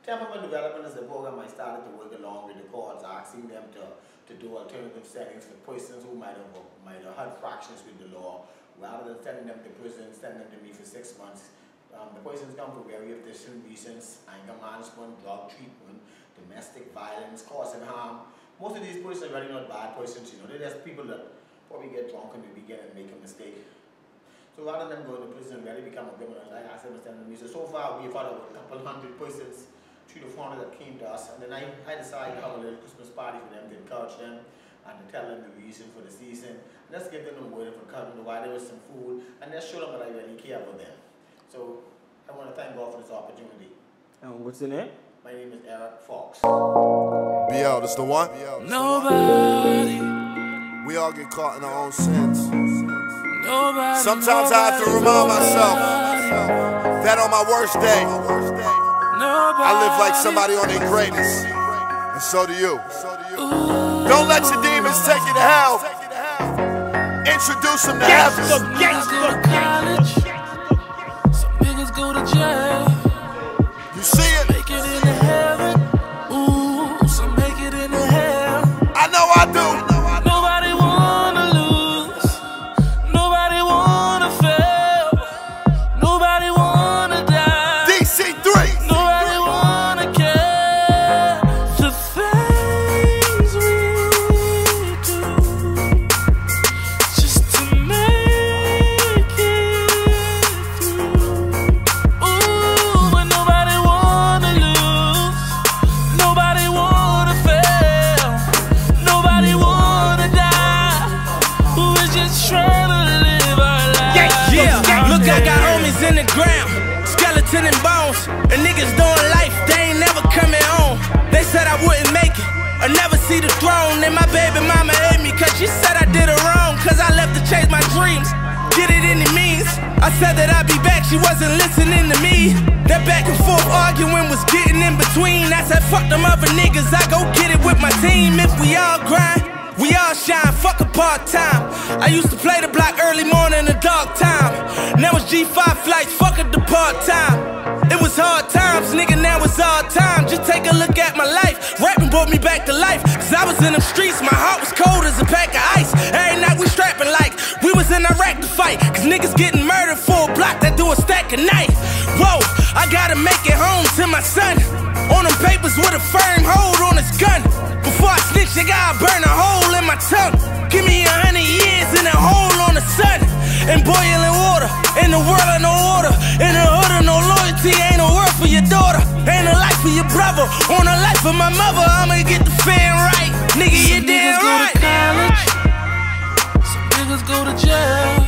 Temperament Development is a program I started to work along with the courts, asking them to do alternative settings for persons who might have had fractions with the law. Rather than sending them to prison, send them to me for 6 months. The persons come for various different reasons: anger management, drug treatment, domestic violence, causing harm. Most of these persons are really not bad persons, you know. They're just people that probably get drunk in the beginning and make a mistake. So rather than going to prison, really become a criminal, I asked them to send them to me. So far we've had a couple hundred persons, 300 to 400 that came to us, and then I decided to have a little Christmas party for them to encourage them and to tell them the reason for the season. And just give them a word of encouragement while there was some food, and just show them that I really care about them. So I want to thank God for this opportunity. And what's your name? My name is Eric Fox. BL, that's the one? Nobody. We all get caught in our own sins. Nobody. Sometimes I have to remind myself that on my worst day, I live like somebody on their greatest. And so do you. Don't let your demons take you to hell. Introduce them to heaven. Some niggas go to college. Some niggas go to jail. You see it? Make it into heaven. Ooh, some make it into hell. I know I do. Nobody wanna lose. Nobody wanna fail. Nobody wanna die. DC3. Nobody wanna care. The things we do just to make it through. Ooh, but nobody wanna lose. Nobody wanna fail. Nobody wanna die. Who is just trying to live our lives. Yeah, look, I got homies in the ground, skeleton and bones, and niggas doing life, they ain't never coming home. They said I wouldn't make it, or never see the throne. And my baby mama hate me, cause she said I did her wrong, cause I left to chase my dreams, get it any means. I said that I'd be back, she wasn't listening to me. That back and forth arguing was getting in between. I said fuck them other niggas, I go get it with my team. If we all grind, we all shine, fuck a part-time. I used to play the block early morning and dark time. Now it's G5 flights, fuck a part-time. It was hard times, nigga, now it's all time. Just take a look at my life, rapping brought me back to life. Cause I was in them streets, my heart was cold as a pack of ice. Every night we strapping like we was in Iraq to fight. Cause niggas getting murdered for a block that do a stack of knife. Whoa, I gotta make it home to my son. On them papers with a firm hold on his gun. Before I snitch, I gotta burn a hole in my tongue. Give me 100 years in a hole on the sun. And boiling water, in the world of no order. In the hood of no loyalty, ain't no world for your daughter. Ain't a life for your brother, on the life of my mother. I'ma get the fan right, nigga, you damn right. Some niggas go to college. Some niggas go to jail.